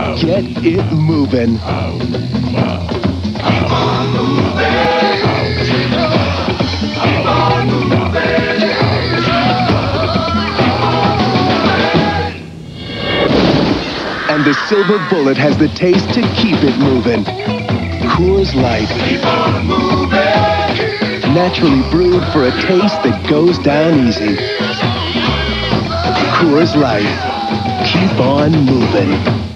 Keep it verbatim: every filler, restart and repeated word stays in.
Get it moving. And the silver bullet has the taste to keep it moving. Coors Light. Keep on moving. Naturally brewed for a taste that goes down easy. Coors Light. Keep on moving.